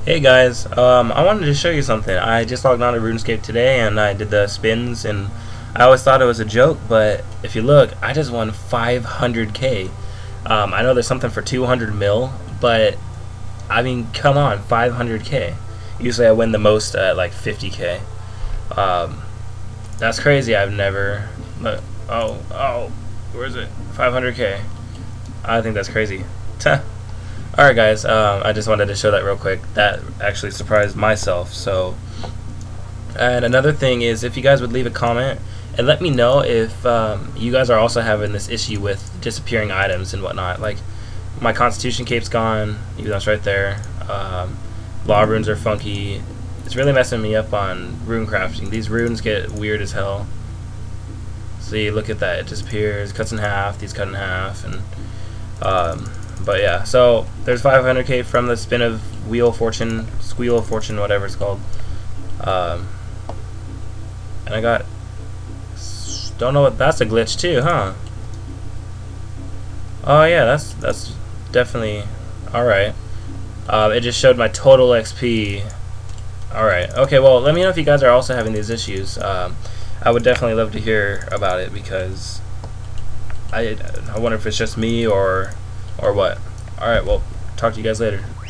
Hey guys, I wanted to show you something. I just logged on to RuneScape today and I did the spins, and I always thought it was a joke, but if you look, I just won 500k. I know there's something for 200 mil, but I mean, come on, 500k. Usually I win the most at like 50k. Um, that's crazy. I've never. Oh, where is it? 500k. I think that's crazy. Alright guys, I just wanted to show that real quick. That actually surprised myself. So, and another thing is, if you guys would leave a comment and let me know if you guys are also having this issue with disappearing items and whatnot. Like, my Constitution cape's gone, even though it's right there. Law runes are funky. It's really messing me up on rune crafting. These runes get weird as hell. See, look at that. It disappears, cuts in half, these cut in half, and but yeah, so there's 500k from the spin of Squeal of Fortune, whatever it's called. And I got, don't know what, that's a glitch too, huh? Oh yeah, that's definitely alright. It just showed my total XP. Alright, okay, well, let me know if you guys are also having these issues. I would definitely love to hear about it, because I wonder if it's just me or what. Alright, well, talk to you guys later.